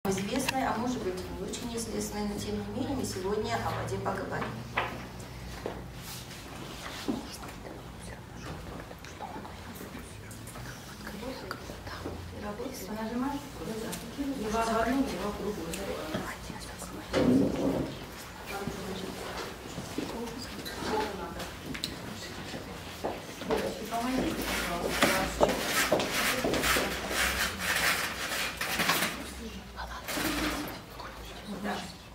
Известной, а может быть не очень известной, но тем не менее мы сегодня о воде поговорим. Нажимаешь? Его в одну, его в другую. Помогите, пожалуйста. Да.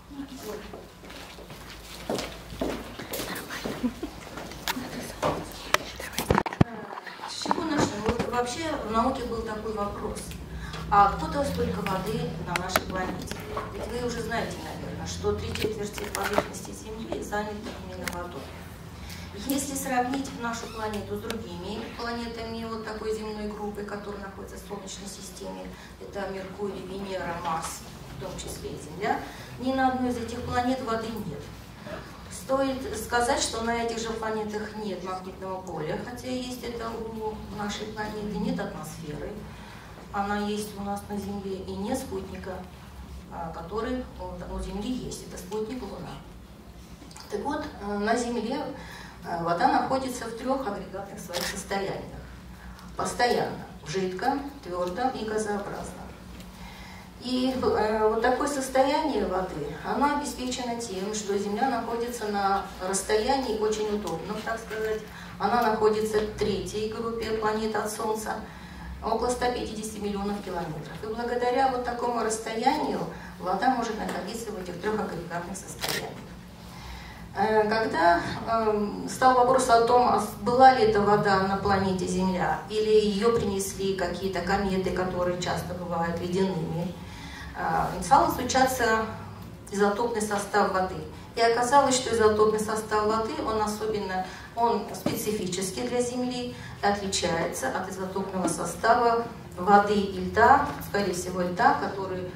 С чего начнем? Вот вообще в науке был такой вопрос. А откуда столько воды на нашей планете? Ведь вы уже знаете, наверное, что 3/4 поверхности Земли заняты именно водой. Если сравнить нашу планету с другими планетами вот такой земной группы, которые находятся в Солнечной системе, это Меркурий, Венера, Марс, в том числе и Земля, ни на одной из этих планет воды нет. Стоит сказать, что на этих же планетах нет магнитного поля, хотя есть это у нашей планеты, нет атмосферы. Она есть у нас на Земле, и нет спутника, который у Земли есть. Это спутник Луна. Так вот, на Земле вода находится в 3 агрегатных своих состояниях. Постоянно, в жидком, твердом и газообразном. И вот такое состояние воды, оно обеспечено тем, что Земля находится на расстоянии очень удобном, так сказать. Она находится в 3-й группе планет от Солнца, около 150 миллионов километров. И благодаря вот такому расстоянию вода может находиться в этих 3 агрегатных состояниях. Когда стал вопрос о том, была ли эта вода на планете Земля, или ее принесли какие-то кометы, которые часто бывают ледяными, стал изучаться изотопный состав воды. И оказалось, что изотопный состав воды, он специфический для Земли, отличается от изотопного состава воды и льда, скорее всего льда, который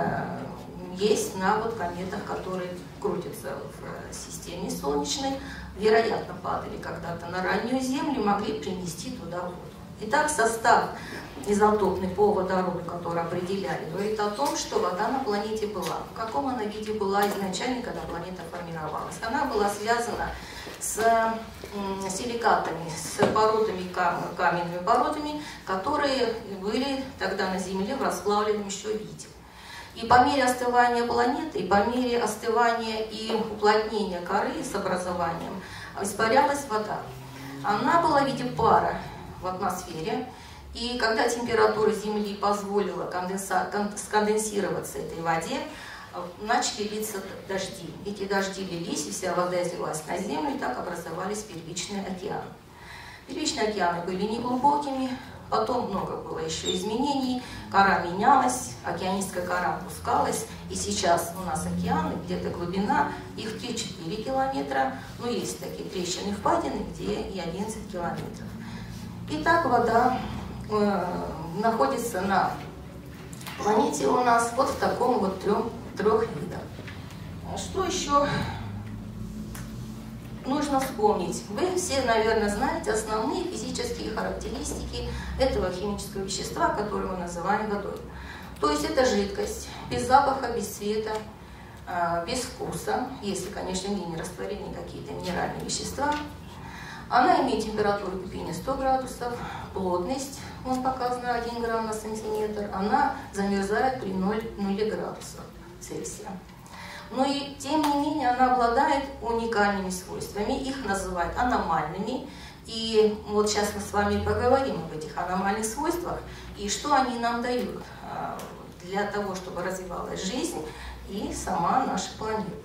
есть на вот кометах, которые крутятся в системе Солнечной, вероятно, падали когда-то на раннюю Землю, могли принести туда воду. Итак, состав изотопный по водороду, который определяли, говорит о том, что вода на планете была. В каком она виде была изначально, когда планета формировалась? Она была связана с силикатами, с породами, каменными породами, которые были тогда на Земле в расплавленном еще виде. И по мере остывания планеты, и по мере остывания и уплотнения коры с образованием испарялась вода. Она была в виде пара в атмосфере, и когда температура Земли позволила сконденсироваться этой воде, начали литься дожди. Эти дожди лились, и вся вода излилась на Землю, и так образовались первичные океаны. Первичные океаны были неглубокими, потом много было еще изменений, кора менялась, океаническая кора опускалась, и сейчас у нас океаны, где-то глубина, их 3-4 километра, но есть такие трещины, впадины, где и 11 километров. Итак, вода находится на планете у нас вот в таком вот трех видах. Что еще нужно вспомнить? Вы все, наверное, знаете основные физические характеристики этого химического вещества, которое мы называем водой. То есть это жидкость, без запаха, без цвета, без вкуса, если, конечно, в ней не растворены какие-то минеральные вещества. Она имеет температуру кипения 100 градусов, плотность, он показан 1 грамм на сантиметр, она замерзает при 0 градусов Цельсия. Но и тем не менее она обладает уникальными свойствами, их называют аномальными. И вот сейчас мы с вами поговорим об этих аномальных свойствах и что они нам дают для того, чтобы развивалась жизнь и сама наша планета.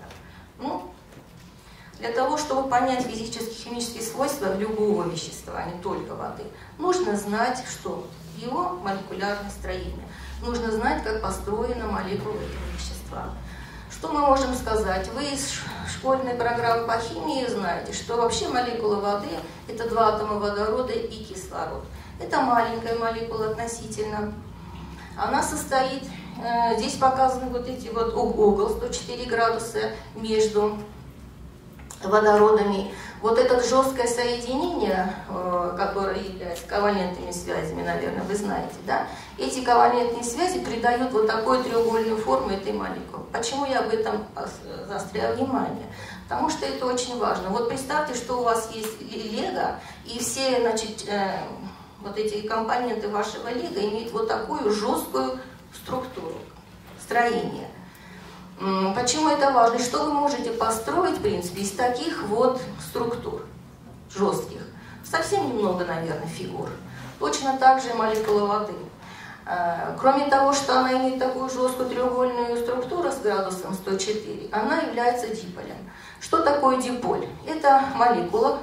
Для того, чтобы понять физические и химические свойства любого вещества, а не только воды, нужно знать, что его молекулярное строение. Нужно знать, как построена молекула этого вещества. Что мы можем сказать? Вы из школьной программы по химии знаете, что вообще молекула воды – это 2 атома водорода и кислород. Это маленькая молекула относительно. Она состоит, здесь показаны вот эти угол 104 градуса между водородами. Вот это жесткое соединение, которое является ковалентными связями, наверное, вы знаете, да? Эти ковалентные связи придают вот такую треугольную форму этой молекулы. Почему я об этом заостряю внимание? Потому что это очень важно. Вот представьте, что у вас есть лего, и все, значит, вот эти компоненты вашего лего имеют вот такую жесткую структуру, строение. Почему это важно? Что вы можете построить, в принципе, из таких вот структур жестких? Совсем немного, наверное, фигур. Точно так же и молекула воды. Кроме того, что она имеет такую жесткую треугольную структуру с градусом 104, она является диполем. Что такое диполь? Это молекула,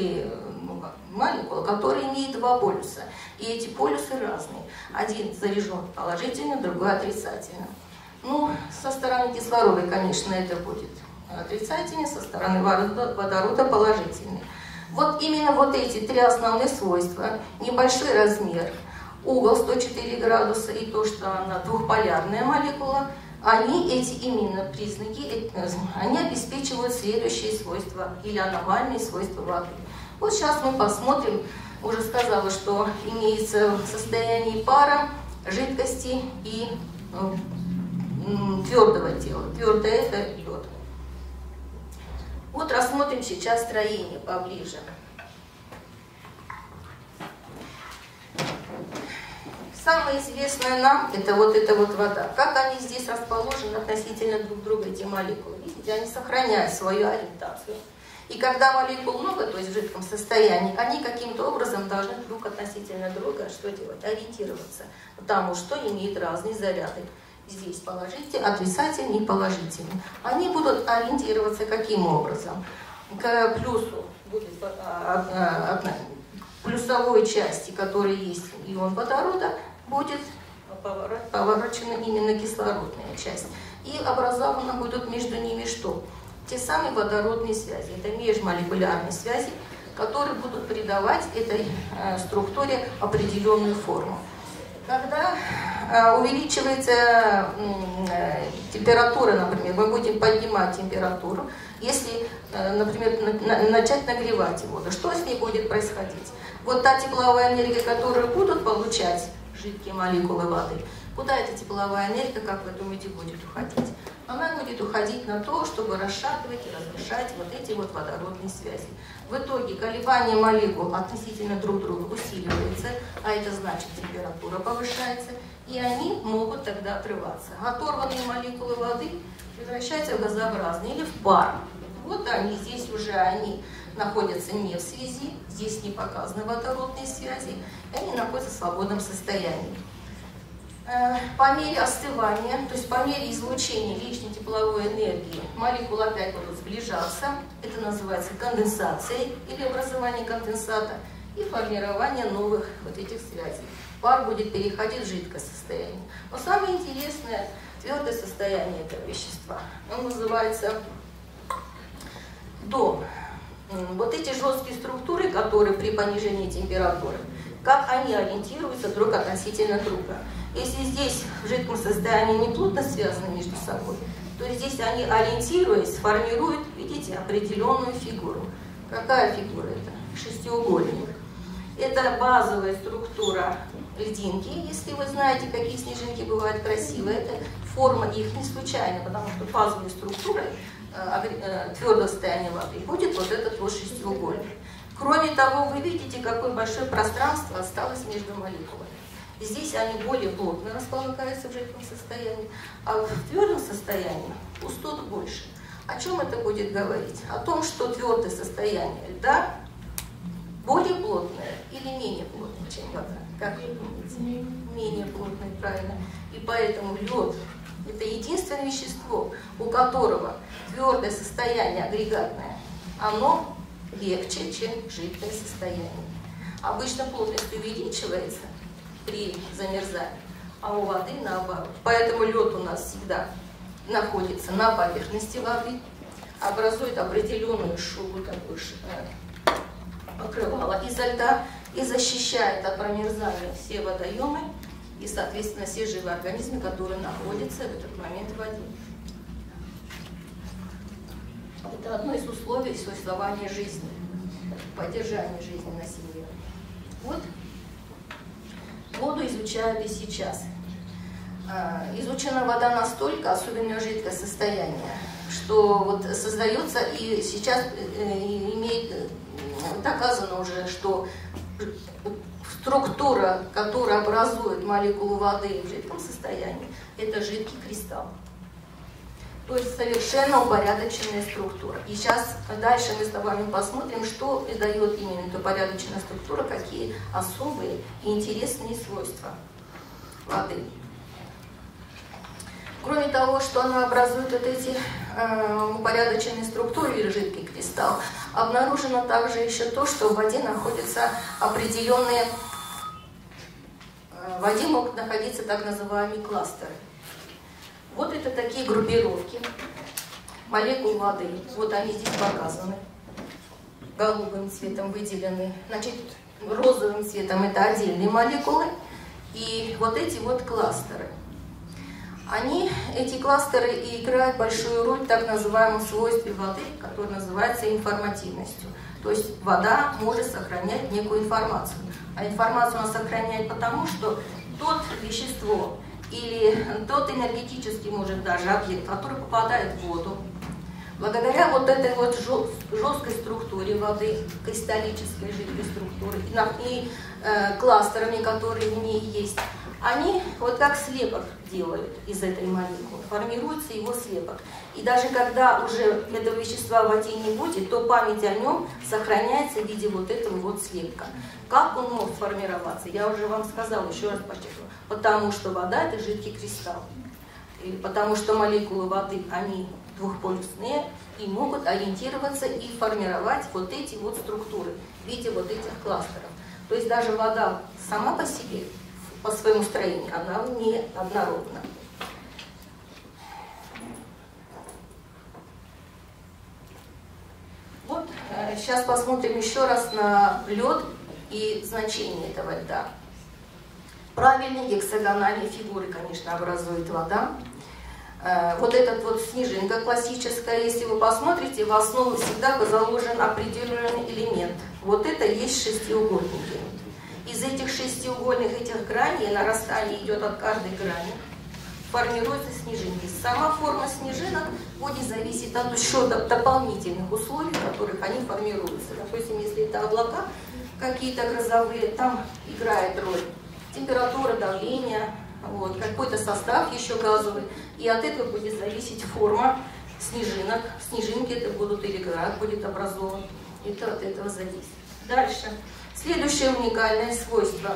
которая имеет два полюса. И эти полюсы разные. Один заряжен положительно, другой отрицательно. Ну, со стороны кислорода, конечно, это будет отрицательный, со стороны водорода положительный. Вот именно вот эти три основных свойства, небольшой размер, угол 104 градуса и то, что она двухполярная молекула, эти именно признаки, они обеспечивают следующие свойства или аномальные свойства воды. Вот сейчас мы посмотрим, уже сказала, что имеется в состоянии пара, жидкости и твердого тела. Твердое – это лед. Вот рассмотрим сейчас строение поближе. Самое известное нам – это вот эта вот вода. Как они здесь расположены относительно друг друга, эти молекулы? Видите, они сохраняют свою ориентацию. И когда молекул много, то есть в жидком состоянии, они каким-то образом должны друг относительно друга что делать? Ориентироваться. Потому что имеют разные заряды. Здесь положительный, отрицательный и положительный. Они будут ориентироваться каким образом? К плюсу будет плюсовой части, которая есть ион водорода, будет поворачена именно кислородная часть. И образовано будут между ними что? Те самые водородные связи. Это межмолекулярные связи, которые будут придавать этой структуре определенную форму. Когда увеличивается температура, например, мы будем поднимать температуру, если, например, начать нагревать воду, что с ней будет происходить? Вот та тепловая энергия, которую будут получать жидкие молекулы воды, куда эта тепловая энергия, как вы думаете, будет уходить? Она будет уходить на то, чтобы расшатывать и разрушать вот эти вот водородные связи. В итоге колебания молекул относительно друг друга усиливаются, а это значит температура повышается, и они могут тогда отрываться. Оторванные молекулы воды превращаются в газообразные или в пар. Вот они, здесь уже они находятся не в связи, здесь не показаны водородные связи, и они находятся в свободном состоянии. По мере остывания, то есть по мере излучения лишней тепловой энергии, молекулы опять будут сближаться. Это называется конденсацией или образование конденсата и формирование новых вот этих связей. Пар будет переходить в жидкое состояние. Но самое интересное твердое состояние этого вещества, оно называется дом. Вот эти жесткие структуры, которые при понижении температуры, как они ориентируются друг относительно друга. Если здесь в жидком состоянии не плотно связаны между собой, то здесь они, ориентируясь, формируют, видите, определенную фигуру. Какая фигура это? Шестиугольник. Это базовая структура льдинки. Если вы знаете, какие снежинки бывают красивые, это форма их не случайна, потому что базовой структурой твердого состояния воды будет вот этот вот шестиугольник. Кроме того, вы видите, какое большое пространство осталось между молекулами. Здесь они более плотно располагаются в жидком состоянии, а в твердом состоянии пустот больше. О чем это будет говорить? О том, что твердое состояние льда более плотное или менее плотное, чем вода. Как вы думаете? Менее плотное, правильно. И поэтому лед – это единственное вещество, у которого твердое состояние агрегатное, оно легче, чем жидкое состояние. Обычно плотность увеличивается при замерзании, а у воды наоборот. Поэтому лед у нас всегда находится на поверхности воды, образует определенную шубу, такую покрывало изо льда и защищает от промерзания все водоемы и, соответственно, все живые организмы, которые находятся в этот момент в воде. Это одно из условий существования жизни. поддержания жизни на Земле. Вот воду изучают и сейчас. Изучена вода настолько, особенно ее жидкое состояние, что вот создается и сейчас имеет доказано уже, что структура, которая образует молекулу воды в жидком состоянии, это жидкий кристалл. То есть совершенно упорядоченная структура. И сейчас дальше мы с вами посмотрим, что дает именно эта упорядоченная структура, какие особые и интересные свойства воды. Кроме того, что она образует вот эти упорядоченные структуры или жидкий кристалл, обнаружено также еще то, что в воде находятся определенные, в воде могут находиться так называемые кластеры. Вот это такие группировки молекул воды. Вот они здесь показаны, голубым цветом выделены. Значит, розовым цветом это отдельные молекулы, и вот эти вот кластеры. Эти кластеры и играют большую роль в так называемом свойстве воды, которое называется информативностью. То есть вода может сохранять некую информацию. А информацию она сохраняет потому, что тот вещество или тот энергетический, может, даже объект, который попадает в воду, благодаря вот этой вот жесткой структуре воды, кристаллической жидкой структуры и кластерами, которые в ней есть, они вот как слепок делают из этой молекулы, формируется его слепок. И даже когда уже этого вещества в воде не будет, то память о нем сохраняется в виде вот этого вот слепка. Как он мог формироваться, я уже вам сказала, еще раз подчеркну. Потому что вода – это жидкий кристалл. И потому что молекулы воды, они двухполюсные и могут ориентироваться и формировать вот эти вот структуры в виде вот этих кластеров. То есть даже вода сама по себе, по своему строению, она не однородна. Вот сейчас посмотрим еще раз на лед и значение этого льда. Правильные гексагональные фигуры, конечно, образует вода. Вот этот вот снежинка классическая, если вы посмотрите, в основу всегда заложен определенный элемент. Вот это и есть шестиугольники. Из этих шестиугольных этих граней, нарастание идет от каждой грани, формируются снежинки. Сама форма снежинок будет зависеть от еще дополнительных условий, в которых они формируются. Допустим, если это облака какие-то грозовые, там играет роль температура, давление, вот, какой-то состав еще газовый. И от этого будет зависеть форма снежинок. Снежинки это будут или град будет образован. Это от этого зависит. Дальше. Следующее уникальное свойство.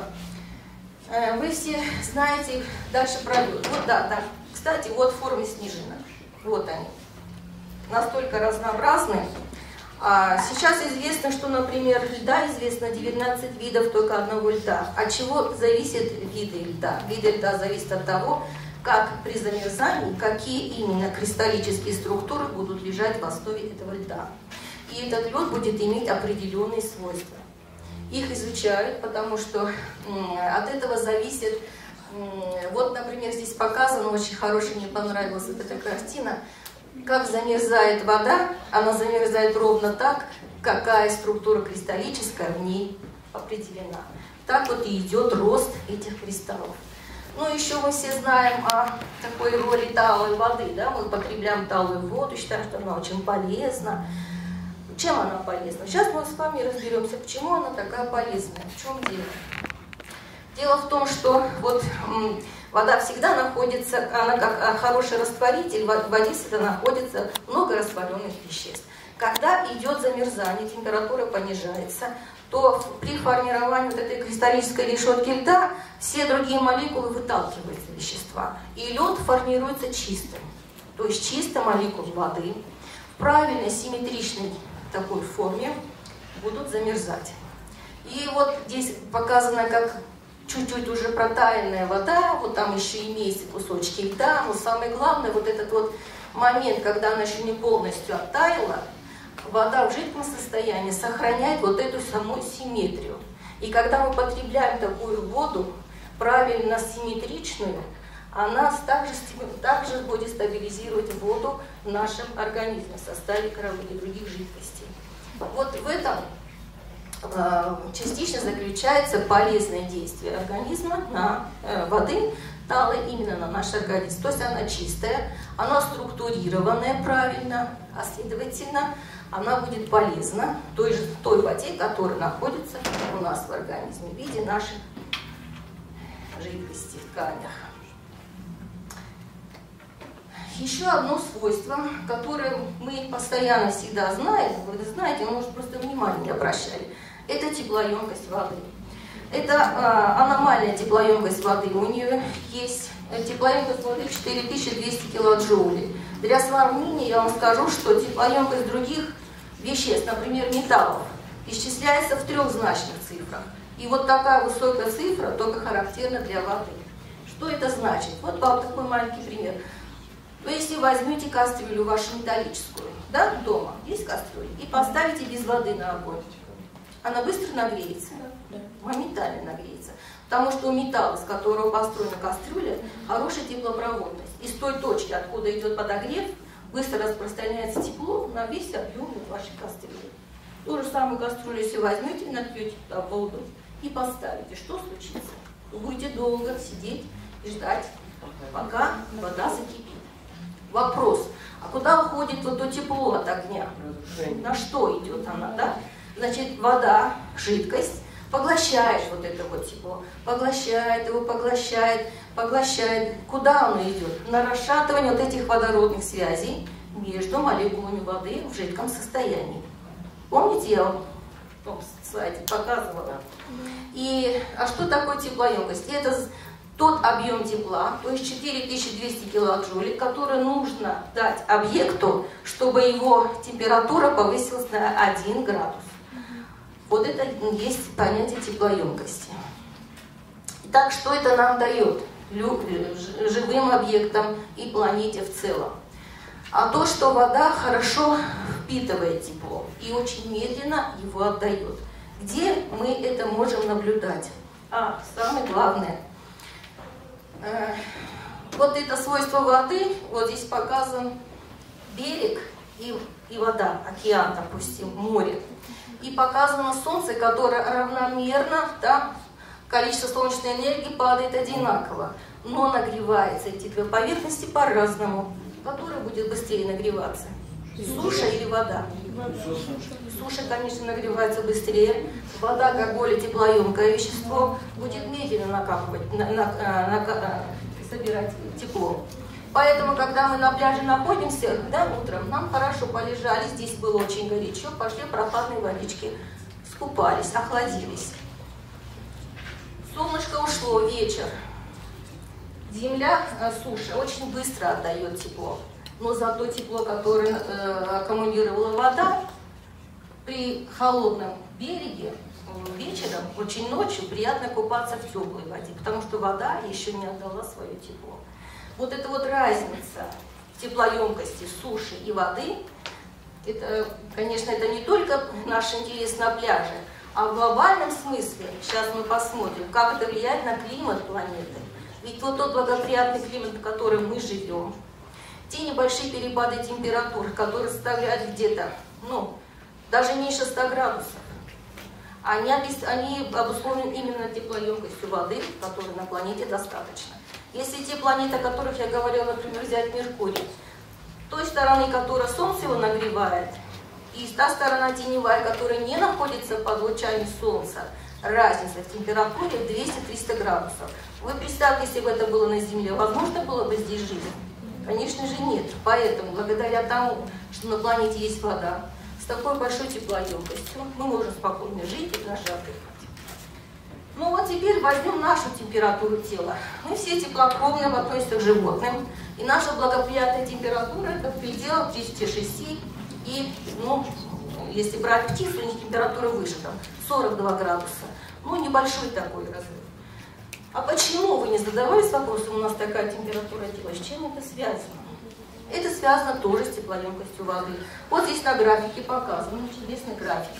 Вы все знаете, дальше про лед. Вот да, да. Кстати, вот формы снежинок. Вот они. Настолько разнообразны. Сейчас известно, что, например, льда известно 19 видов только одного льда. От чего зависят виды льда? Виды льда зависят от того, как при замерзании, какие именно кристаллические структуры будут лежать в основе этого льда. И этот лед будет иметь определенные свойства. Их изучают, потому что от этого зависит, вот, например, здесь показано, очень хорошая, мне понравилась вот эта картина, как замерзает вода, она замерзает ровно так, какая структура кристаллическая в ней определена. Так вот и идет рост этих кристаллов. Ну, еще мы все знаем о такой роли талой воды, да, мы употребляем талую воду, считаем, что она очень полезна. Чем она полезна? Сейчас мы с вами разберемся, почему она такая полезная, в чем дело. Дело в том, что вот вода всегда находится, она как хороший растворитель, в воде всегда находится много растворенных веществ. Когда идет замерзание, температура понижается, то при формировании вот этой кристаллической решетки льда все другие молекулы выталкиваются вещества. И лед формируется чистым. То есть чисто молекулы воды в правильной симметричной такой форме будут замерзать. И вот здесь показано, как чуть-чуть уже протаянная вода, вот там еще имеются кусочки льда, но самое главное, вот этот вот момент, когда она еще не полностью оттаяла, вода в жидком состоянии сохраняет вот эту саму симметрию. И когда мы потребляем такую воду, правильно симметричную, она также будет стабилизировать воду в нашем организме в составе крови и других жидкостей. Вот в этом частично заключается полезное действие организма на воды талой именно на наш организм. То есть она чистая, она структурированная правильно, а следовательно она будет полезна той воде, которая находится у нас в организме в виде наших жидкостей в тканях. Еще одно свойство, которое мы постоянно всегда знаем, вы знаете, может, просто внимания не обращали, это теплоемкость воды. Это аномальная теплоемкость воды. У нее есть теплоемкость воды 4200 килоджоулей. Для сравнения я вам скажу, что теплоемкость других веществ, например, металлов, исчисляется в трехзначных цифрах. И вот такая высокая цифра только характерна для воды. Что это значит? Вот такой маленький пример. Вы если возьмете кастрюлю вашу металлическую, да, дома, есть кастрюля, и поставите без воды на огонь, она быстро нагреется, моментально нагреется. Потому что у металла, с которого построена кастрюля, хорошая теплопроводность. И с той точки, откуда идет подогрев, быстро распространяется тепло на весь объем вашей кастрюли. Ту же самую кастрюлю, если возьмете, нальете туда воду и поставите, что случится? Вы будете долго сидеть и ждать, пока вода закипит. Вопрос, а куда уходит вот то тепло от огня? На что идет она, да? Значит, вода, жидкость, поглощает вот это вот тепло, поглощает его, поглощает. Куда оно идет? На расшатывание вот этих водородных связей между молекулами воды в жидком состоянии. Помните, я вам в слайде показывала? А что такое теплоемкость? Это тот объем тепла, то есть 4200 килоджоулей, который нужно дать объекту, чтобы его температура повысилась на 1 градус. Вот это есть понятие теплоемкости. Итак, что это нам дает живым объектам и планете в целом? А то, что вода хорошо впитывает тепло и очень медленно его отдает. Где мы это можем наблюдать? Самое главное. Вот это свойство воды, вот здесь показан берег и вода, океан, допустим, море. И показано солнце, которое равномерно, да, количество солнечной энергии падает одинаково, но нагревается эти две поверхности по-разному. Которая будет быстрее нагреваться? Суша или вода? Суша, конечно, нагревается быстрее. Вода, как более теплоемкое вещество, будет медленно собирать тепло. Поэтому, когда мы на пляже находимся, да, утром, нам хорошо полежали, здесь было очень горячо, пошли в прохладной водичке, скупались, охладились. Солнышко ушло, вечер. Земля, суша, очень быстро отдает тепло. Но зато тепло, которое аккумулировала вода, при холодном береге вечером, очень ночью, приятно купаться в теплой воде, потому что вода еще не отдала свое тепло. Вот эта вот разница в теплоемкости суши и воды, это, конечно, это не только наш интерес на пляже, а в глобальном смысле, сейчас мы посмотрим, как это влияет на климат планеты. Ведь вот тот благоприятный климат, в котором мы живем, те небольшие перепады температур, которые составляют где-то, даже меньше 100 градусов, они обусловлены именно теплоемкостью воды, которой на планете достаточно. Если те планеты, о которых я говорила, например, взять Меркурий, той стороны, которая Солнце его нагревает, и та сторона теневая, которая не находится под лучами Солнца, разница в температуре 200-300 градусов. Вы представьте, если бы это было на Земле, возможно было бы здесь жизнь? Конечно же нет. Поэтому, благодаря тому, что на планете есть вода, с такой большой теплоемкостью мы можем спокойно жить и даже отдыхать. Ну вот теперь возьмем нашу температуру тела. Мы все теплокровные, относимся к животным. И наша благоприятная температура это в пределах 36 и, если брать птиц, у них температура выше, там 42 градуса. Небольшой такой разрыв. А почему вы не задавались вопросом, у нас такая температура тела, с чем это связано? Это связано тоже с теплоемкостью воды. Вот здесь на графике показан интересный график,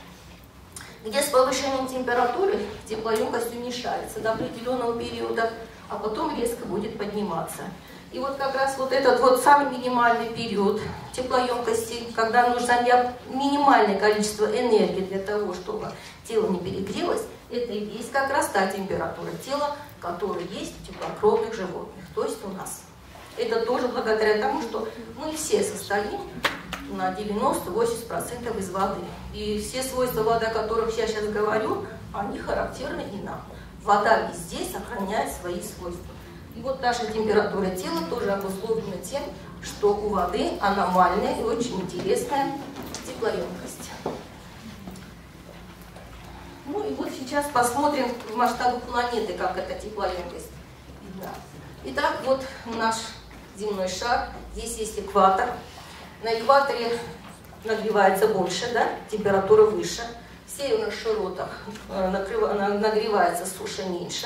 где с повышением температуры теплоемкость уменьшается до определенного периода, а потом резко будет подниматься. И вот как раз вот этот вот самый минимальный период теплоемкости, когда нужно минимальное количество энергии для того, чтобы тело не перегрелось, это и есть как раз та температура тела, которая есть у теплокровных животных, то есть у нас. Это тоже благодаря тому, что мы все состоим на 90-80% из воды. И все свойства воды, о которых я сейчас говорю, они характерны и нам. Вода везде сохраняет свои свойства. И вот наша температура тела тоже обусловлена тем, что у воды аномальная и очень интересная теплоемкость. Ну и вот сейчас посмотрим в масштабах планеты, как эта теплоемкость видна. Итак, вот наш земной шар, здесь есть экватор. На экваторе нагревается больше, да, температура выше. В северных широтах нагревается суша меньше.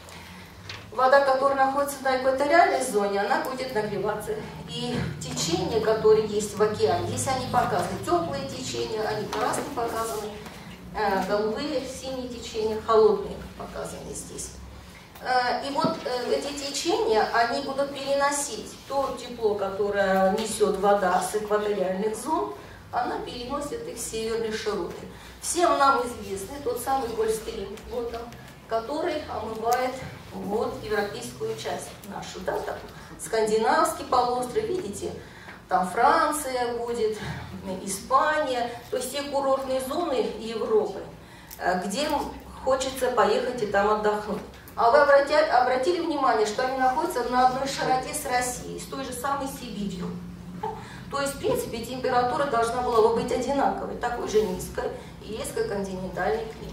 Вода, которая находится на экваториальной зоне, она будет нагреваться. И течения, которые есть в океане, здесь они показаны. Теплые течения, они по-разному показаны. Голубые, синие течения, холодные показаны здесь. И вот эти течения, они будут переносить то тепло, которое несет вода с экваториальных зон, она переносит их в северные широты. Всем нам известный тот самый Гольфстрим, вот он, который омывает вот европейскую часть нашу, да, там, скандинавский полуостров, видите, там Франция будет, Испания, то есть те курортные зоны Европы, где хочется поехать и там отдохнуть. А вы обратили внимание, что они находятся на одной широте с Россией, с той же самой Сибирью. То есть, в принципе, температура должна была бы быть одинаковой, такой же низкой, и резко континентальный климат.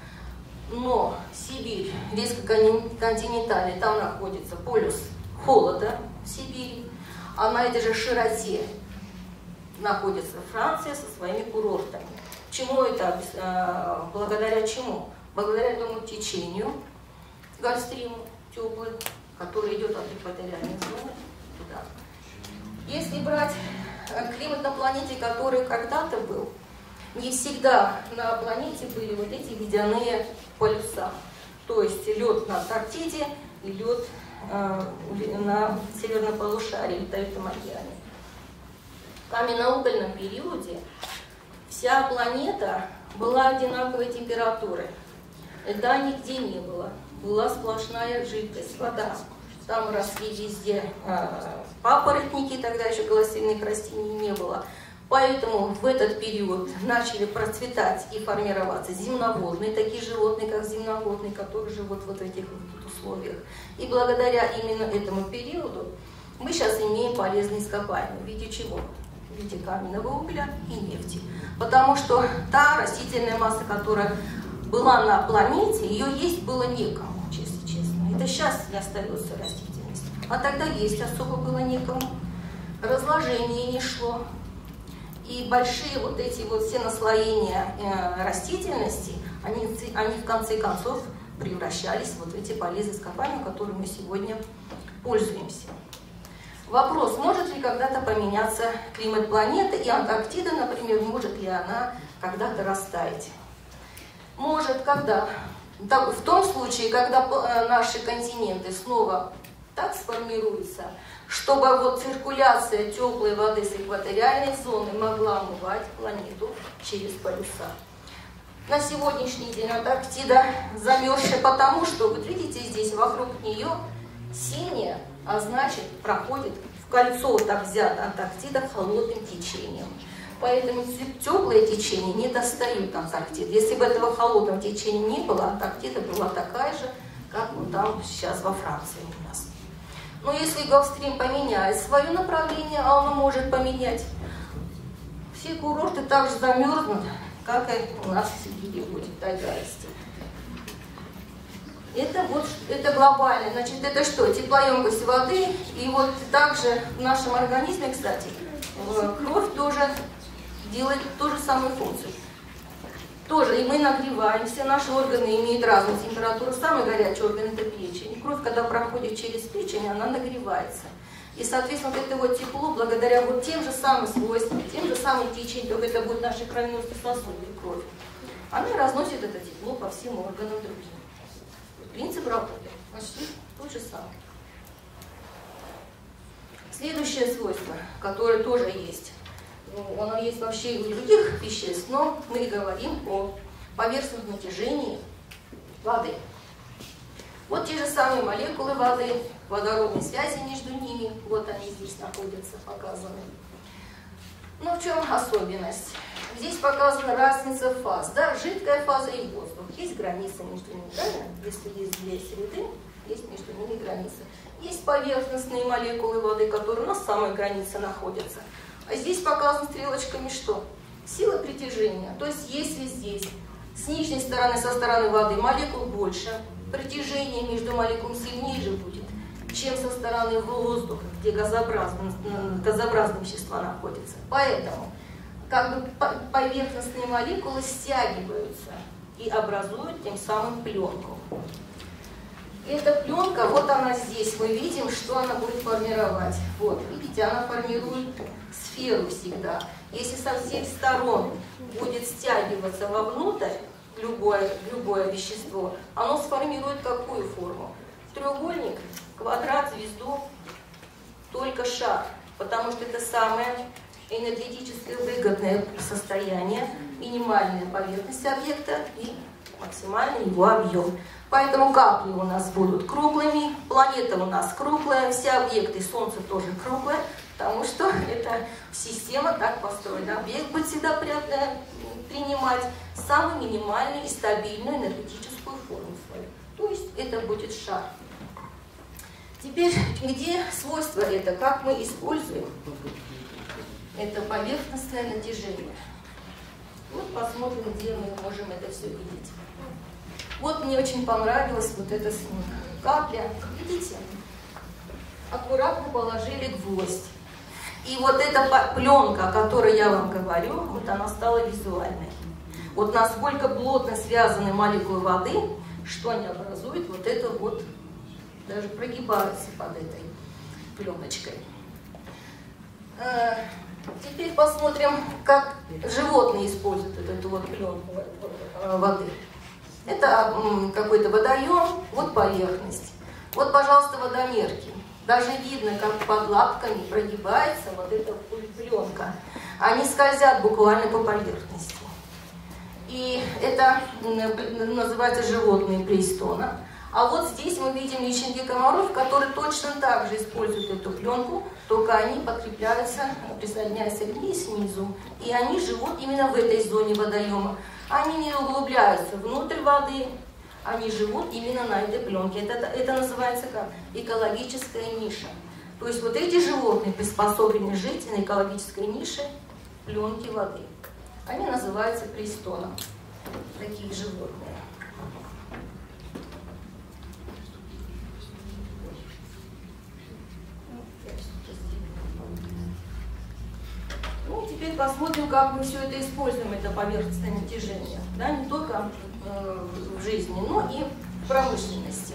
Но Сибирь резко континентальный, там находится полюс холода в Сибири, а на этой же широте находится Франция со своими курортами. Чему это? Благодаря чему? Благодаря этому течению, Гольфстриму теплый, который идет от экваториальной зоны туда. Если брать климат на планете, который когда-то был, не всегда на планете были вот эти ледяные полюса. То есть лед на Антарктиде и лед на северном полушарии, в Ледовитом океане. В каменно-угольном периоде вся планета была одинаковой температуры. Льда нигде не было. Была сплошная жидкость, вода. Там росли везде папоротники, тогда еще голосильных растений не было. Поэтому в этот период начали процветать и формироваться земноводные, такие животные, как земноводные, которые живут вот в этих вот условиях. И благодаря именно этому периоду мы сейчас имеем полезные ископаемые. В виде чего? В виде каменного угля и нефти. Потому что та растительная масса, которая была на планете, ее есть было некому, если честно. Это сейчас не остается растительность. А тогда есть особо было некому. Разложение не шло. И большие вот эти вот все наслоения растительности, они в конце концов превращались вот в эти полезные ископаемые, которыми мы сегодня пользуемся. Вопрос, может ли когда-то поменяться климат планеты, и Антарктида, например, может ли она когда-то растаять? Может, когда? В том случае, когда наши континенты снова так сформируются, чтобы вот циркуляция теплой воды с экваториальной зоны могла омывать планету через полюса. На сегодняшний день Антарктида замерзшая потому, что, вот видите, здесь вокруг нее синяя, а значит проходит в кольцо, так взята Антарктида холодным течением. Поэтому теплые течения не достают Антарктиды. Если бы этого холодного течения не было, Антарктида была такая же, как вот там сейчас во Франции у нас. Но если Гольфстрим поменяет свое направление, а он может поменять, все курорты так же замерзнут, как и у нас в Сибири будет тайга расти. Это глобально. Значит, это что? Теплоемкость воды. И вот также в нашем организме, кстати, кровь тоже делает ту же самую функцию. Тоже, и мы нагреваемся, наши органы имеют разную температуру. Самый горячий орган – это печень. И кровь, когда проходит через печень, она нагревается. И, соответственно, вот это вот тепло, благодаря вот тем же самым свойствам, тем же самым течениям, только это будет наши кровеносные сосуды, кровь, она разносит это тепло по всем органам другим. Принцип работы почти тот же самый. Следующее свойство, которое тоже есть, оно есть вообще и у других веществ, но мы говорим о поверхностном натяжении воды. Вот те же самые молекулы воды, водородные связи между ними, вот они здесь находятся, показаны. Но в чем особенность? Здесь показана разница фаз, да, жидкая фаза и воздух. Есть граница между ними, правильно? Если есть две среды, есть между ними граница. Есть поверхностные молекулы воды, которые у нас в самой границе находятся. А здесь показано стрелочками что? Сила притяжения. То есть если здесь с нижней стороны, со стороны воды молекул больше, притяжение между молекулами сильнее же будет, чем со стороны воздуха, где газообразные вещества находятся. Поэтому как бы поверхностные молекулы стягиваются и образуют тем самым пленку. Эта пленка, вот она здесь, мы видим, что она будет формировать. Вот, видите, она формирует сферу всегда. Если со всех сторон будет стягиваться вовнутрь любое вещество, оно сформирует какую форму? Треугольник, квадрат, звезду, только шар. Потому что это самое энергетически выгодное состояние, минимальная поверхность объекта и максимальный его объем. Поэтому капли у нас будут круглыми, планета у нас круглая, все объекты, Солнце тоже круглое, потому что эта система так построена. Объект будет всегда принимать самую минимальную и стабильную энергетическую форму свою. То есть это будет шар. Теперь, где свойство это, как мы используем это поверхностное натяжение? Вот посмотрим, где мы можем это все видеть. Вот мне очень понравилась вот эта капля. Видите? Аккуратно положили гвоздь. И вот эта пленка, о которой я вам говорю, вот она стала визуальной. Вот насколько плотно связаны молекулы воды, что они образуют, вот это вот даже прогибаются под этой пленочкой. Теперь посмотрим, как животные используют эту вот пленку воды. Это какой-то водоем, вот поверхность. Вот, пожалуйста, водомерки. Даже видно, как под лапками прогибается вот эта пленка. Они скользят буквально по поверхности. И это называется животные плейстона. А вот здесь мы видим личинки комаров, которые точно так же используют эту пленку, только они подкрепляются, присоединяются к ней снизу. И они живут именно в этой зоне водоема. Они не углубляются внутрь воды, они живут именно на этой пленке. Это называется как экологическая ниша. То есть вот эти животные приспособлены жить на экологической нише пленки воды. Они называются плейстоном. Такие животные. Ну, теперь посмотрим, как мы все это используем, это поверхностное натяжение. Да, не только в жизни, но и в промышленности.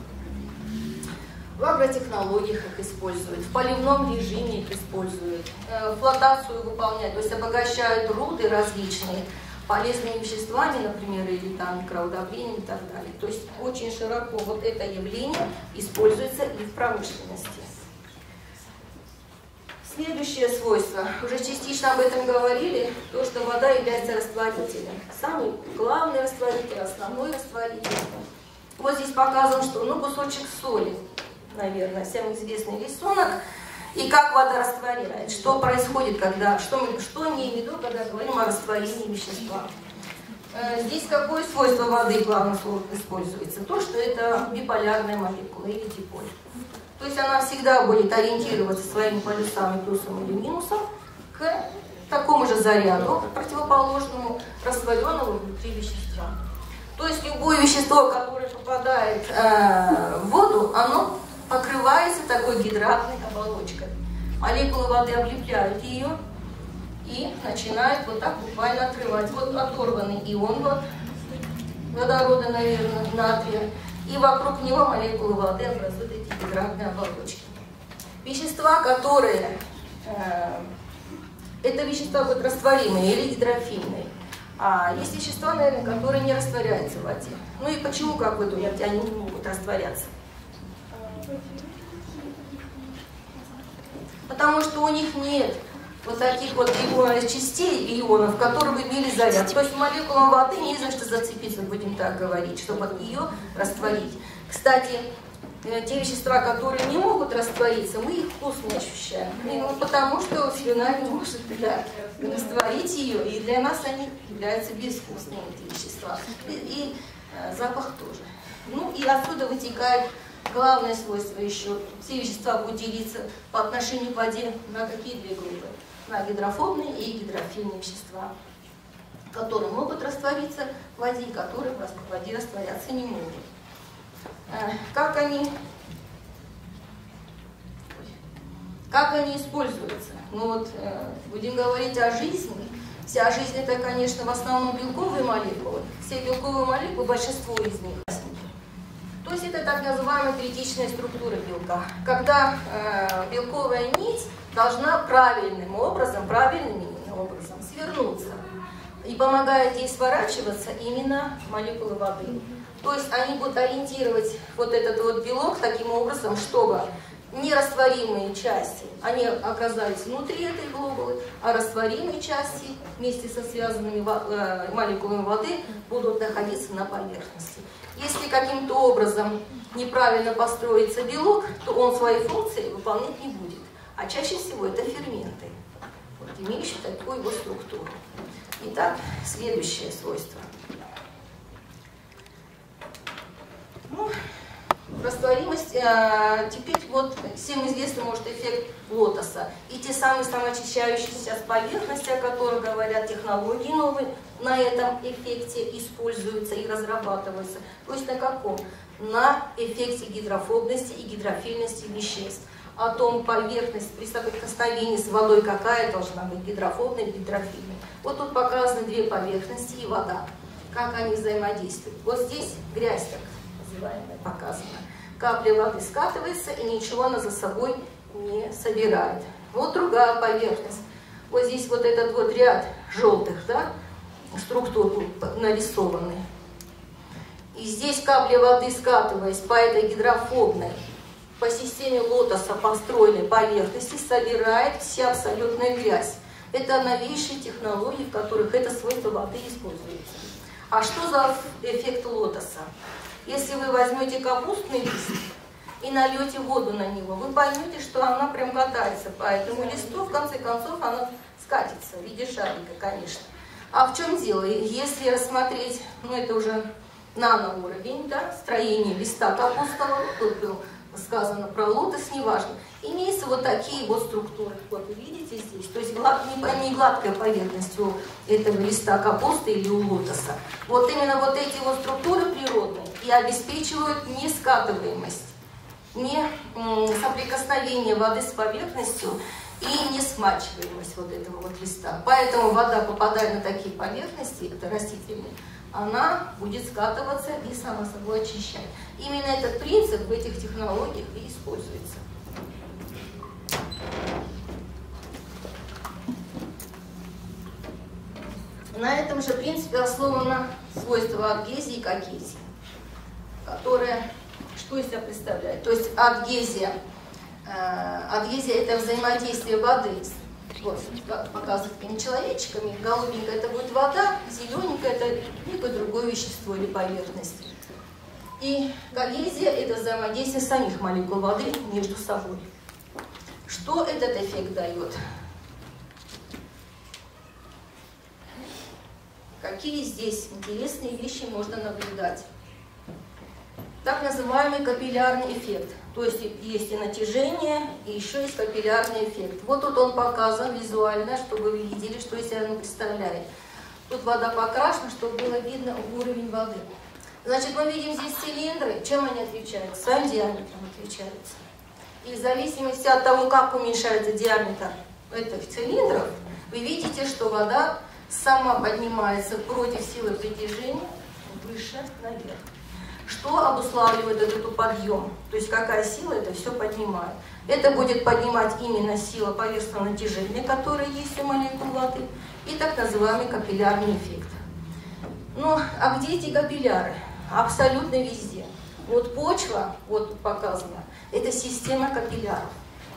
В агротехнологиях их используют, в поливном режиме их используют, флотацию выполняют, то есть обогащают руды различные полезными веществами, например, или там микроудобрениями и так далее. То есть очень широко вот это явление используется и в промышленности. Следующее свойство, уже частично об этом говорили, то, что вода является растворителем. Самый главный растворитель, основной растворитель. Вот здесь показан, что кусочек соли, наверное, всем известный рисунок. И как вода растворяет, что происходит, когда, что имеем в виду, когда говорим о растворении вещества. Здесь какое свойство воды главное слово используется? То, что это биполярная молекула или диполь. То есть она всегда будет ориентироваться своими полюсами, плюсом или минусом, к такому же заряду, противоположному, растворенному внутри вещества. То есть любое вещество, которое попадает в воду, оно покрывается такой гидратной оболочкой. Молекулы воды облепляют ее и начинают вот так буквально отрывать. Вот оторванный ион водорода, наверное, натрия. И вокруг него молекулы воды образуют эти гидратные оболочки. Вещества, которые... это вещества будут растворимые или гидрофильные. А есть вещества, наверное, которые не растворяются в воде. Ну и почему, как вы думаете, они не могут растворяться? потому что у них нет вот таких вот частей, ионов, которые бы имели заряд. То есть молекулам воды не за что зацепиться, будем так говорить, чтобы ее растворить. Кстати, те вещества, которые не могут раствориться, мы их вкус не ощущаем. Потому что слюна не может растворить ее, и для нас они являются безвкусными, эти вещества. И запах тоже. Ну и отсюда вытекает главное свойство еще. Все вещества будут делиться по отношению к воде на какие две группы? На гидрофобные и гидрофильные вещества, которые могут раствориться в воде и которые в воде растворяться не могут. Как они используются? Ну вот, будем говорить о жизни. Вся жизнь это, конечно, в основном белковые молекулы. Все белковые молекулы, большинство из них. То есть это так называемая третичная структура белка. Когда белковая нить должна правильным образом свернуться. И помогает ей сворачиваться именно молекулы воды. То есть они будут ориентировать вот этот вот белок таким образом, чтобы нерастворимые части, они оказались внутри этой глобулы, а растворимые части вместе со связанными молекулами воды будут находиться на поверхности. Если каким-то образом неправильно построится белок, то он свои функции выполнять не будет. А чаще всего это ферменты, вот, имеющие такую его структуру. Итак, следующее свойство. Ну, растворимость. Теперь вот всем известный, может, эффект лотоса. И те самые самоочищающиеся с поверхности, о которых говорят, технологии новые, на этом эффекте используются и разрабатываются. То есть на каком? На эффекте гидрофобности и гидрофильности веществ. О том, поверхность при соприкосновении с водой какая должна быть, гидрофобная и гидрофильная. Вот тут показаны две поверхности и вода. Как они взаимодействуют. Вот здесь грязь, так называемая, показана. Капля воды скатывается, и ничего она за собой не собирает. Вот другая поверхность. Вот здесь вот этот вот ряд желтых, да, структур нарисованы. И здесь капля воды, скатываясь по этой гидрофобной, по системе лотоса построенной поверхности, собирает вся абсолютная грязь. Это новейшие технологии, в которых это свойство воды используется. А что за эффект лотоса? Если вы возьмете капустный лист и нальете воду на него, вы поймете, что она прям катается по этому листу, в конце концов она скатится в виде шарика, конечно. А в чем дело? Если рассмотреть, ну это уже наноуровень, да, строение листа капустного, тут был сказано про лотос, неважно, имеются вот такие вот структуры. Вот вы видите здесь, то есть не гладкая поверхность у этого листа капусты или у лотоса. Вот именно вот эти вот структуры природные и обеспечивают нескатываемость, не соприкосновение воды с поверхностью и несмачиваемость вот этого вот листа. Поэтому вода, попадая на такие поверхности, это растительные, она будет скатываться и сама собой очищать. Именно этот принцип в этих технологиях и используется. На этом же принципе основано свойство адгезии и когезии, которое что из себя представляет? То есть адгезия это взаимодействие воды. Вот, как показывают нечеловечками, голубенькая это будет вода, зелененькая это некое другое вещество или поверхность. И когезия это взаимодействие самих молекул воды между собой. Что этот эффект дает? Какие здесь интересные вещи можно наблюдать? Так называемый капиллярный эффект. То есть есть и натяжение, и еще есть капиллярный эффект. Вот тут он показан визуально, чтобы вы видели, что из себя он представляет. Тут вода покрашена, чтобы было видно уровень воды. Значит, мы видим здесь цилиндры. Чем они отличаются? Своим диаметром отличаются. И в зависимости от того, как уменьшается диаметр этих цилиндров, вы видите, что вода сама поднимается против силы притяжения выше наверх. Что обуславливает этот подъем? То есть какая сила это все поднимает? Это будет поднимать именно сила поверхностного натяжения, которая есть у молекул воды, и так называемый капиллярный эффект. Ну, а где эти капилляры? Абсолютно везде. Вот почва, вот тут показано, это система капилляров.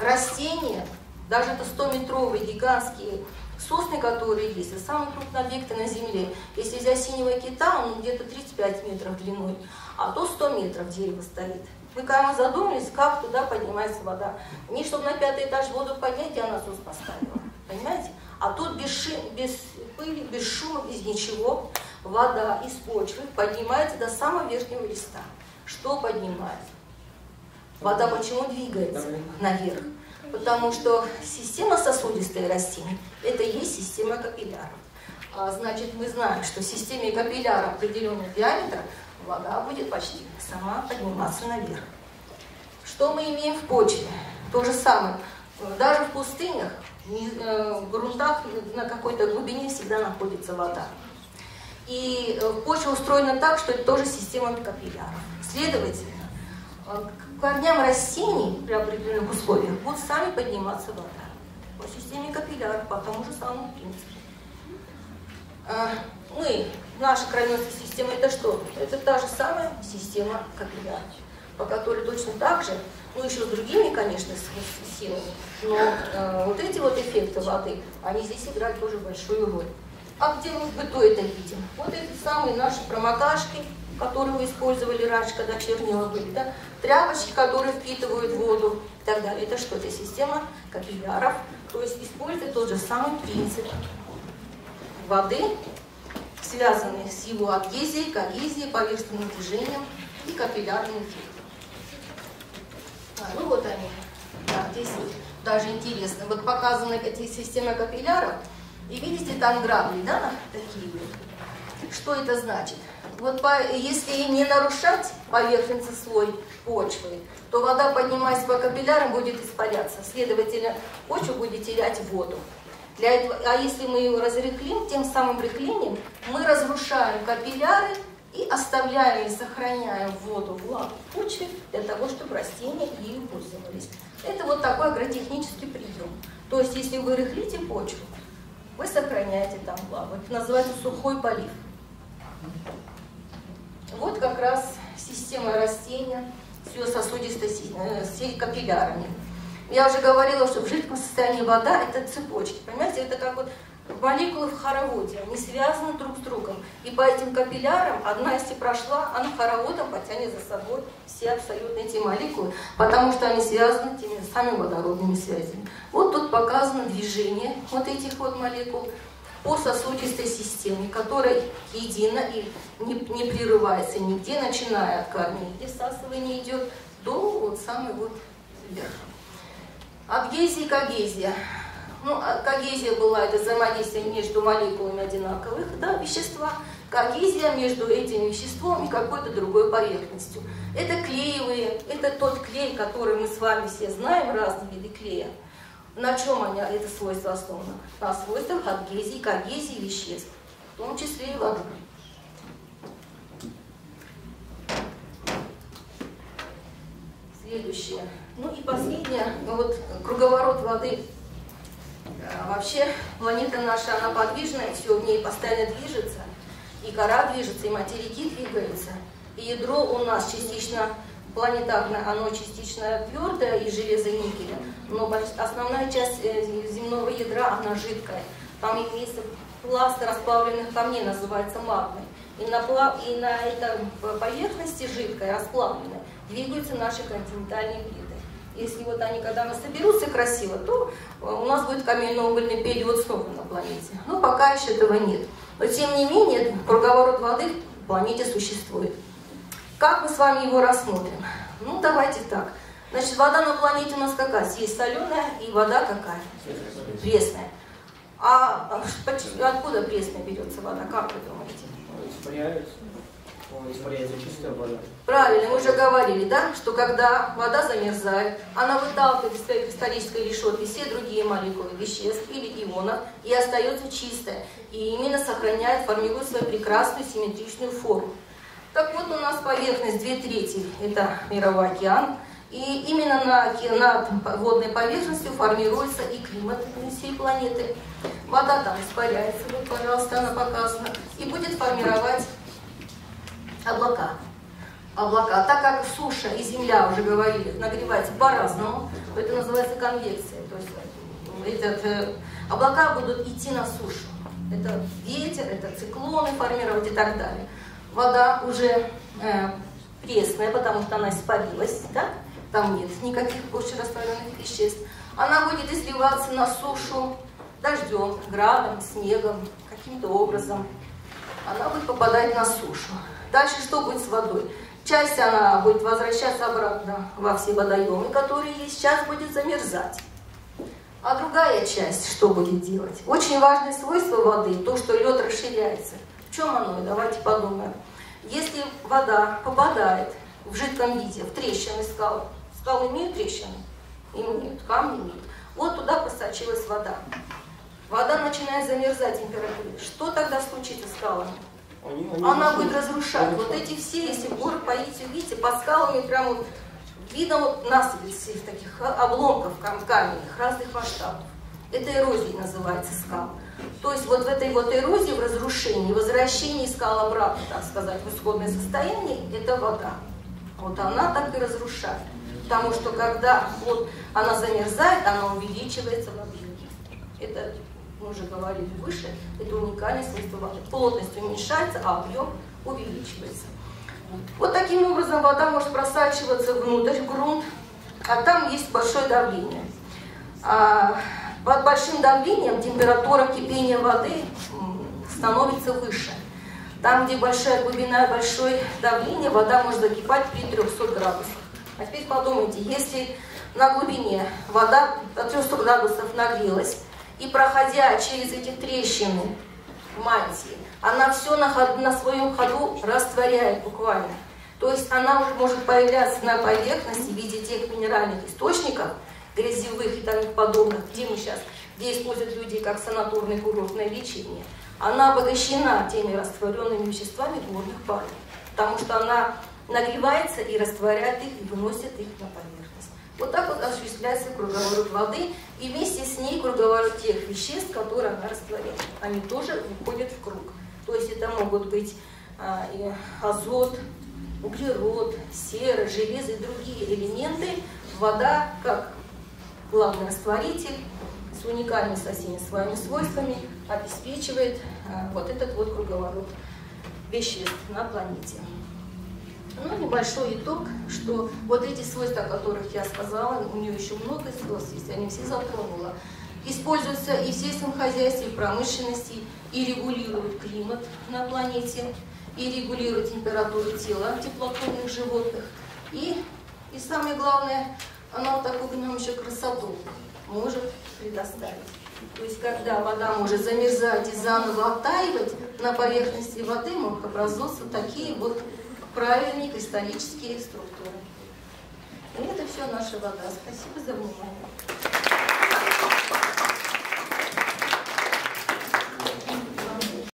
растения, даже это 100-метровые гигантские сосны, которые есть, это самый крупный объект на Земле. Если взять синего кита, он где-то 35 метров длиной, а то 100 метров дерево стоит. Вы когда задумались, как туда поднимается вода? Не чтобы на 5-й этаж воду поднять, я насос поставила. Понимаете? А тут без пыли, без шума, без ничего вода из почвы поднимается до самого верхнего листа. Что поднимается? Вода почему двигается наверх? Потому что система сосудистой растений – это и есть система капилляров. Значит, мы знаем, что в системе капилляров определенного диаметра вода будет почти сама подниматься наверх. Что мы имеем в почве? То же самое. Даже в пустынях, в грунтах на какой-то глубине всегда находится вода. И почва устроена так, что это тоже система капилляров. Следовательно, к корням растений при определенных условиях будет сами подниматься вода. По системе капилляров, по тому же самому принципу. Наша кровеносная система это что? Это та же самая система капилляров, по которой точно так же, еще с другими, конечно, силами, но вот эти вот эффекты воды, они здесь играют тоже большую роль. А где мы в быту это видим? Вот эти самые наши промокашки, которые вы использовали раньше, когда чернила были, да? Тряпочки, которые впитывают воду и так далее. Это что? Это система капилляров, то есть использует тот же самый принцип воды, связанный с его адгезией, когезией, поверхностным движением и капиллярным эффектом. Вот они. Да, здесь даже интересно. Вот показаны эти системы капилляров. И видите, там грабли, да, такие вот. Что это значит? Вот если не нарушать поверхностный слой почвы, то вода, поднимаясь по капиллярам, будет испаряться. Следовательно, почва будет терять воду. Для этого, а если мы ее разрыхлим, тем самым рыхлением мы разрушаем капилляры и оставляем и сохраняем воду, влагу в почве для того, чтобы растения ею пользовались. Это вот такой агротехнический прием. То есть, если вы рыхлите почву, вы сохраняете там влагу. Это называется сухой полив. Вот как раз система растения с ее сосудистой с капиллярами. Я уже говорила, что в жидком состоянии вода – это цепочки. Понимаете, это как вот молекулы в хороводе, они связаны друг с другом. И по этим капиллярам, одна если прошла, она хороводом потянет за собой все абсолютно эти молекулы, потому что они связаны теми же самыми водородными связями. Вот тут показано движение вот этих вот молекул по сосудистой системе, которая едина и не прерывается нигде, начиная от корней, где всасывание идет, до вот самой вот вверх. Адгезия и когезия. Когезия была это взаимодействие между молекулами одинаковых вещества. Когезия между этим веществом и какой-то другой поверхностью. Это клеевые, это тот клей, который мы с вами все знаем, разные виды клея. На чем это свойство основано? На свойствах адгезии и когезии веществ, в том числе и воды. Следующее. И последнее, вот круговорот воды. Вообще планета наша, она подвижная, все в ней постоянно движется, и кора движется, и материки двигаются. И ядро у нас частично планетарное, оно частично твердое из железа и никеля, но основная часть земного ядра, она жидкая. Там имеется пласт расплавленных камней, называется магмой. И на этой поверхности жидкой, расплавленной, двигаются наши континентальные плиты. Если вот они, когда мы соберутся красиво, то у нас будет каменно-угольный период снова на планете. Но пока еще этого нет. Но тем не менее, круговорот воды в планете существует. Как мы с вами его рассмотрим? Давайте так. Значит, вода на планете у нас какая? Есть соленая и вода какая? Пресная. А откуда пресная берется вода? Как вы думаете? Испаряется чистая вода. Правильно, мы уже говорили, да, что когда вода замерзает, она выталкивает из своей кристаллической решетки все другие молекулы веществ или ионов и остается чистая. И именно сохраняет, формирует свою прекрасную симметричную форму. Так вот, у нас поверхность 2/3 это мировой океан. И именно над водной поверхностью формируется и климат всей планеты. Вода там испаряется, вот, пожалуйста, она показана, и будет формировать облака. облака. Так как суша и земля, уже говорили, нагреваются по-разному, это называется конвекция. То есть облака будут идти на сушу. Это ветер, это циклоны формировать и так далее. Вода уже пресная, потому что она испарилась, да? Там нет никаких больше растворенных веществ. Она будет изливаться на сушу дождем, градом, снегом, каким-то образом. Она будет попадать на сушу. Дальше что будет с водой? Часть она будет возвращаться обратно во все водоемы, которые есть, сейчас будет замерзать. А другая часть что будет делать? Очень важное свойство воды, то, что лед расширяется. В чем оно? Давайте подумаем. Если вода попадает в жидком виде, в трещины скал, скалы имеют трещины? Имеют, камни имеют. Вот туда просочилась вода. Вода начинает замерзать температурой. Что тогда случится с скалами? Она будет разрушать. Вот эти все, если в горы поедете, видите, под скалами прям вот видно вот насыпь всех таких обломков каменных разных масштабов. Это эрозия называется скал. То есть вот в этой вот эрозии, в разрушении, возвращении скал обратно, так сказать, в исходное состояние, это вода. Вот она так и разрушает. Потому что когда вот она замерзает, она увеличивается в объеме. Это, мы уже говорили выше, это уникальное свойство воды. Плотность уменьшается, а объем увеличивается. Вот таким образом вода может просачиваться внутрь, в грунт, а там есть большое давление. Под большим давлением температура кипения воды становится выше. Там, где большая глубина и большое давление, вода может закипать при 300 градусах. А теперь подумайте, если на глубине вода до 300 градусов нагрелась, и проходя через эти трещины в мантии, она все на своем ходу растворяет буквально. То есть она уже может появляться на поверхности в виде тех минеральных источников, грязевых и тому подобных, где используют люди как санаторное курортное лечение. Она обогащена теми растворенными веществами горных пород, потому что она нагревается и растворяет их, и выносит их на поверхность. Вот так вот осуществляется круговорот воды, и вместе с ней круговорот тех веществ, которые она растворяет. Они тоже выходят в круг. То есть это могут быть азот, углерод, сера, железо и другие элементы. Вода, как главный растворитель, с уникальными со всеми своими свойствами, обеспечивает вот этот вот круговорот веществ на планете. Ну, небольшой итог, что вот эти свойства, о которых я сказала, у нее еще много свойств есть, я не все затронула, используются и в сельском хозяйстве, и в промышленности, и регулируют климат на планете, и регулируют температуру тела теплокровных животных. И самое главное, она вот такую нам еще красоту может предоставить. То есть, когда вода может замерзать и заново оттаивать, на поверхности воды могут образоваться такие вот правильные кристаллические структуры. И это все наша вода. Спасибо за внимание.